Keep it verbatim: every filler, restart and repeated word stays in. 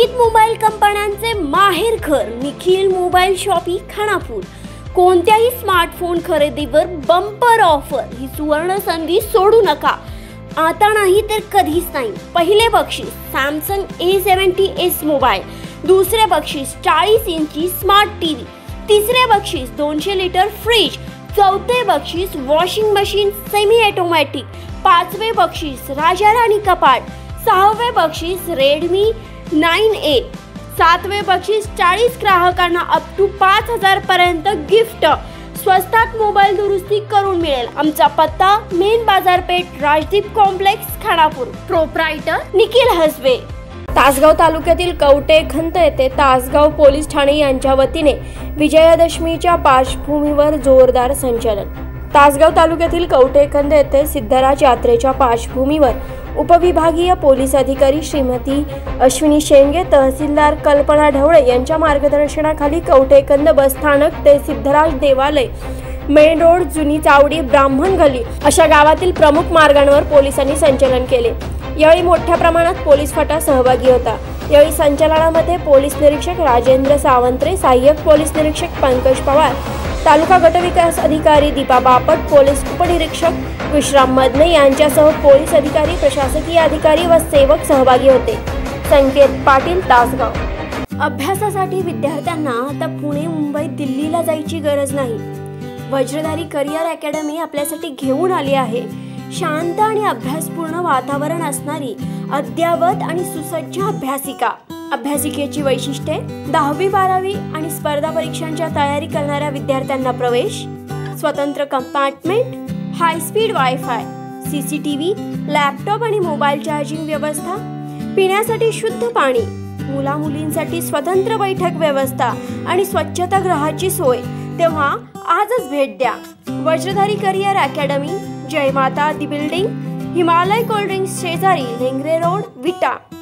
विविध मोबाईल कंपन्यांचे माहेरघर निखिल मोबाईल शॉपी खानापूर। कोणत्याही स्मार्टफोन खरेदीवर बंपर ऑफर ही सुवर्ण संधी सोडू नका। आता नाही तर कधीच नाही। पहिले बक्षीस Samsung A seventy S mobile, दुसरे बक्षीस चाळीस इंची स्मार्ट टीव्ही, तिसरे बक्षीस दोनशे लिटर फ्रीज, चौथे बक्षीस वॉशिंग मशीन सेमी ऑटोमॅटिक, पाचवे बक्षीस राजा राणी कपाट, सहावे बक्षीस रेडमी नाइन ए, सातवे बक्षीस चाळीस ग्राहकांना अप टू पाच हजार पर्यंत गिफ्ट। स्वस्तात मोबाईल दुरुस्ती करून मिळेल। आमचा पत्ता मेन बाजारपेठ राजदीप कॉम्प्लेक्स खानापूर। प्रोप्रायटर निखिल हसबे। तासगाव तालुक्यातील कवठेखंत येथे तासगाव पोलीस ठाणे यांच्या वतीने विजयादशमीच्या पार्श्वभूमीवर जोरदार संचलन। तासगाव तालुक्यातील कवठेखंत येथे सिद्धराज यात्रेच्या पार्श्वभूमीवर उपविभागीय पोलीस अधिकारी श्रीमती अश्विनी शेंडगे, तहसीलदार कल्पना ढवळे यांच्या मार्गदर्शनाखाली कवठेखंत बस स्थानक ते सिद्धराज देवालय, मेन रोड, जुनी चावडी, ब्राह्मण गली अशा गावातील प्रमुख मार्गांवर पोलिसांनी संचलन केले। यावेळी मोठ्या प्रमाणात पोलीस फाटा सहभागी होता। यावेळी संचलनामध्ये पोलीस निरीक्षक राजेंद्र सावंत्रे, सहाय्यक पोलीस निरीक्षक पंकज पवार, तालुका गटविकास अधिकारी दीपा बापट, पोलीस उपनिरीक्षक विश्राम मदने यांच्यासह पोलीस अधिकारी, प्रशासकीय अधिकारी व सेवक सहभागी होते। संकेत पाटील, तासगाव। अभ्यासासाठी विद्यार्थ्यांना आता पुणे, मुंबई, दिल्लीला जायची गरज नाही। वज्रधारी करिअर अकॅडमी आपल्यासाठी घेऊन आली आहे शांत आणि अभ्यासपूर्ण वातावरण असणारी अद्यावत आणि सुसज्ज अभ्यासिका। अभ्यासिकेची वैशिष्ट्ये: दहावी बारावी आणि स्पर्धा परीक्षांच्या तयारी करणाऱ्या विद्यार्थ्यांना प्रवेश, स्वतंत्र compartment, high speed wifi, CCTV, laptop आणि मोबाईल चार्जिंग व्यवस्था, पिण्यासाठी शुद्ध पाणी, मुला मुलींसाठी स्वतंत्र बैठक व्यवस्था आणि स्वच्छतागृहाची सोय। तेव्हा आजच भेट द्या। वज्रधारी career academy, Jai Mata Di building, Himalaya cold drinks शेजारी, लेंगरे रोड, विटा।